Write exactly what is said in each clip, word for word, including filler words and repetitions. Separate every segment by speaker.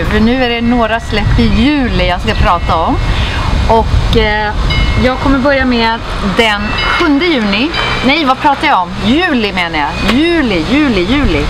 Speaker 1: För nu är det några släpp i juli jag ska prata om. Och eh, jag kommer börja med den sjunde juni. Nej, vad pratar jag om? Juli menar jag. Juli, juli, juli.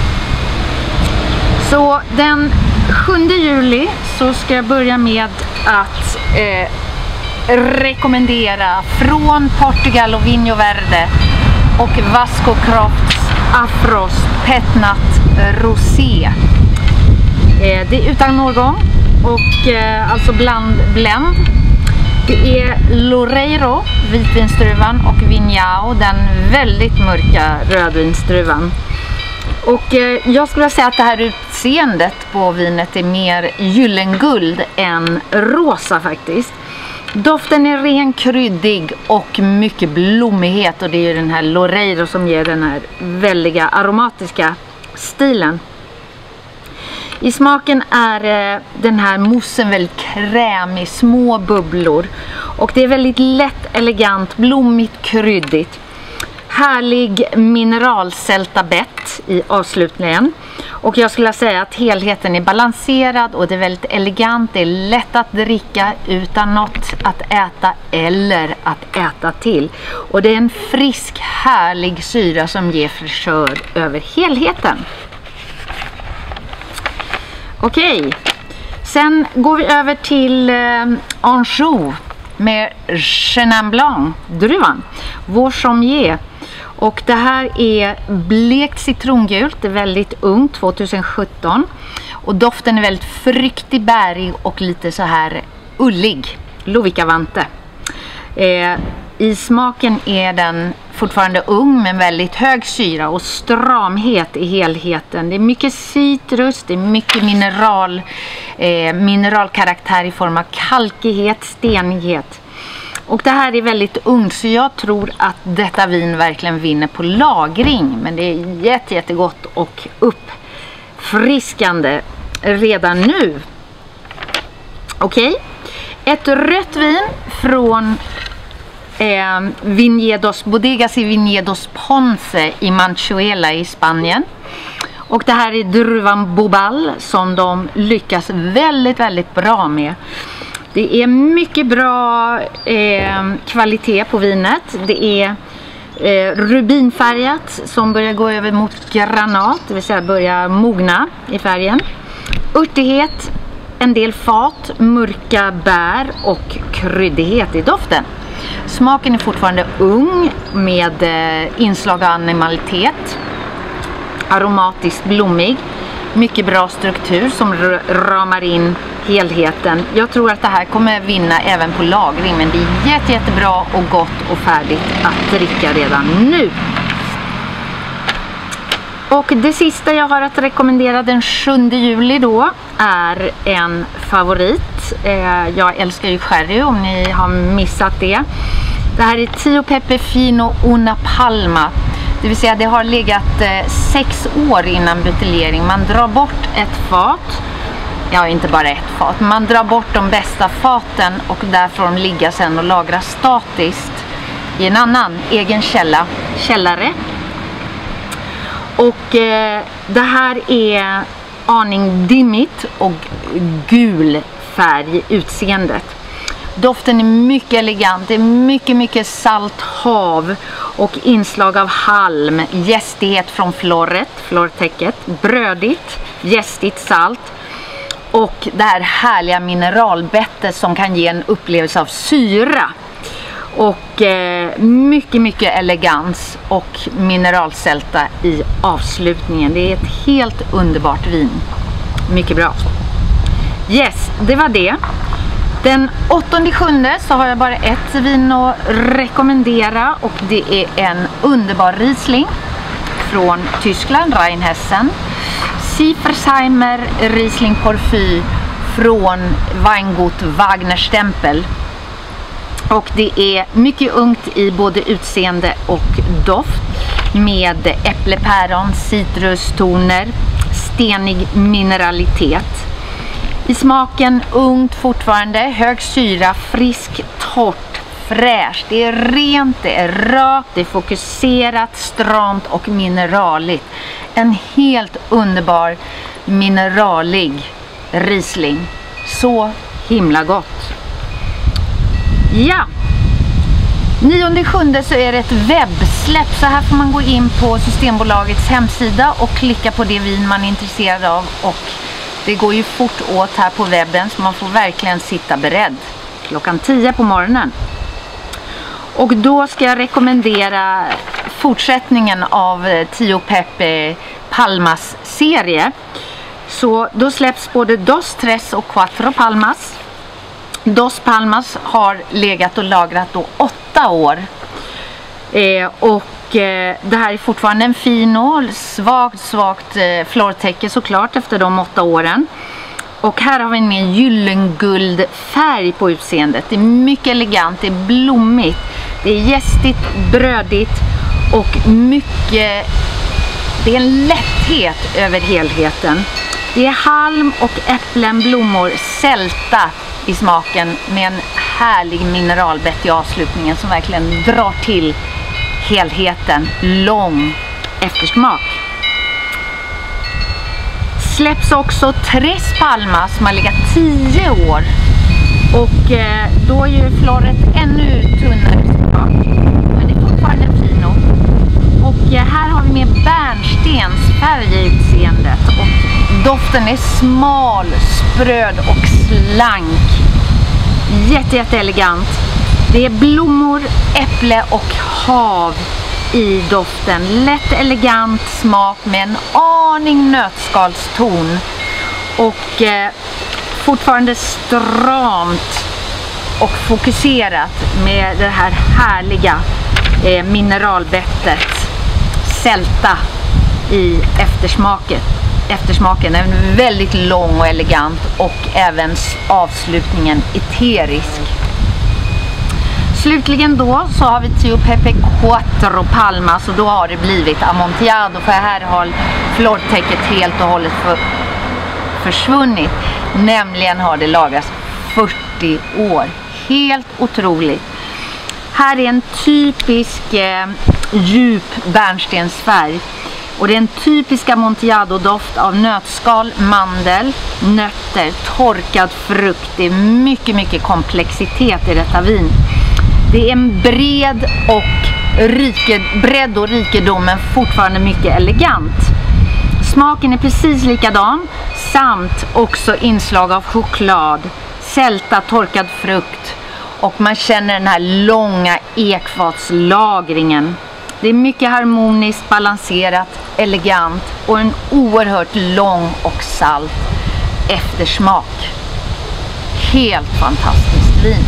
Speaker 1: Så den sjunde juli så ska jag börja med att eh, rekommendera från Portugal och Vinho Verde och Vasco Crofts Afros Petnat Rosé. Eh, det är utan årgång och eh, alltså bland blend. Det är Loureiro, vitvinstruvan, och Vinhão, den väldigt mörka rödvinstruvan. Och eh, jag skulle säga att det här utseendet på vinet är mer gyllenguld än rosa faktiskt. Doften är ren, kryddig och mycket blommighet, och det är ju den här Loureiro som ger den här väldiga aromatiska stilen. I smaken är eh, den här moussen väldigt krämig, små bubblor, och det är väldigt lätt, elegant, blommigt, kryddigt. Härlig mineralsältabett i avslutningen. Och jag skulle säga att helheten är balanserad och det är väldigt elegant. Det är lätt att dricka utan något att äta eller att äta till. Och det är en frisk, härlig syra som ger fräschör över helheten. Okej, sen går vi över till eh, Anjou med Chenin Blanc, druvan. Vår sommelier. Och det här är blekt citrongult, det är väldigt ungt, tjugohundrasjutton. Och doften är väldigt fruktig, bärig och lite så här ullig, Lovikavante. Eh, I smaken är den fortfarande ung men väldigt hög syra och stramhet i helheten. Det är mycket citrus, det är mycket mineral, eh, mineralkaraktär i form av kalkighet, stenighet. Och det här är väldigt ungt, så jag tror att detta vin verkligen vinner på lagring. Men det är jätte, jättegott och uppfriskande redan nu. Okej, okay. Ett rött vin från eh, Viñedos, Bodegas y Viñedos Ponce i Manchuela i Spanien. Och det här är druvan Bobal som de lyckas väldigt, väldigt bra med. Det är mycket bra eh, kvalitet på vinet. Det är eh, rubinfärgat som börjar gå över mot granat, det vill säga börja mogna i färgen. Urtighet, en del fat, mörka bär och kryddighet i doften. Smaken är fortfarande ung med eh, inslag av animalitet. Aromatiskt blommig. Mycket bra struktur som ramar in helheten. Jag tror att det här kommer vinna även på lagring, men det är jätte, jättebra och gott och färdigt att dricka redan nu. Och det sista jag har att rekommendera den sjunde juli då är en favorit. Jag älskar ju sherry, om ni har missat det. Det här är Tio Pepe Fino Una Palma. Det vill säga det har legat eh, sex år innan buteljering. Man drar bort ett fat. Ja, inte bara ett fat. Man drar bort de bästa faten och därifrån ligga sen och lagra statiskt i en annan egen källa, källare. Och eh, det här är aning dimmigt och gul färg i utseendet. Doften är mycket elegant, det är mycket mycket salt hav och inslag av halm, gästighet från floret, flortäcket, brödigt, gästigt salt och det här härliga mineralbettet som kan ge en upplevelse av syra. Och eh, mycket mycket elegans och mineralsälta i avslutningen. Det är ett helt underbart vin. Mycket bra. Yes, det var det. Den åttonde sjunde så har jag bara ett vin att rekommendera, och det är en underbar Riesling från Tyskland, Rheinhessen. Siefersheimer Riesling Porphyr från Weingut Wagnerstempel. Och det är mycket ungt i både utseende och doft med äpplepäron, citrustoner, stenig mineralitet. I smaken ungt fortfarande, hög syra, frisk, torrt, fräscht. Det är rent, det är rakt, det är fokuserat, stramt och mineraligt. En helt underbar mineralig Riesling. Så himla gott. Ja, nionde sjunde så är det ett webbsläpp, så här får man gå in på Systembolagets hemsida och klicka på det vin man är intresserad av, och det går ju fort åt här på webben, så man får verkligen sitta beredd klockan tio på morgonen. Och då ska jag rekommendera fortsättningen av Tio Pepe Palmas serie. Så då släpps både Dos, Tres och Cuatro Palmas. Dos Palmas har legat och lagrat då åtta år. Eh, och eh, det här är fortfarande en fino, svagt, svagt eh, flortäcke såklart efter de åtta åren. Och här har vi en mer gyllenguld färg på utseendet. Det är mycket elegant, det är blommigt, det är gästigt, brödigt och mycket, det är en lätthet över helheten. Det är halm och äpplen, blommor, sälta i smaken med en härlig mineralbett i avslutningen som verkligen drar till helheten. Lång eftersmak. Släpps också Tres Palmas som har legat tio år, och eh, då är ju floret ännu tunnare såklart, men det är fortfarande fino. Och eh, här har vi med bärnstensfärg i utseendet, och doften är smal, spröd och slank. Jätte, jätte elegant. Det är blommor, äpple och hav i doften. Lätt elegant smak med en aning nötskalston. Och eh, fortfarande stramt och fokuserat med det här härliga eh, mineralbettet. Sälta i eftersmaket. Eftersmaken är väldigt lång och elegant, och även avslutningen eterisk. Slutligen då så har vi Tio Pepe Cuatro Palmas, och då har det blivit Amontillado, för här har flortäcket helt och hållet för, försvunnit. Nämligen har det lagrats fyrtio år. Helt otroligt. Här är en typisk eh, djup bärnstensfärg. Och det är en typisk Amontillado-doft av nötskal, mandel, nötter, torkad frukt. Det är mycket, mycket komplexitet i detta vin. Det är en bred och rike, bredd och rikedom, men fortfarande mycket elegant. Smaken är precis likadan, samt också inslag av choklad, sälta, torkad frukt, och man känner den här långa ekfatslagringen. Det är mycket harmoniskt, balanserat, elegant och en oerhört lång och salt eftersmak. Helt fantastiskt vin.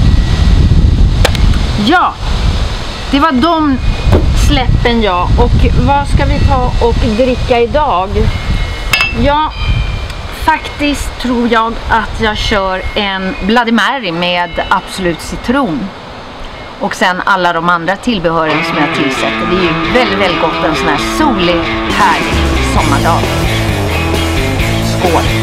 Speaker 1: Ja, det var de släppen jag. Och vad ska vi ta och dricka idag? Ja, faktiskt tror jag att jag kör en Bloody Mary med Absolut citron. Och sen alla de andra tillbehören som jag tillsätter. Det är ju väldigt, väldigt gott en sån här solig, härlig sommardag. Skål!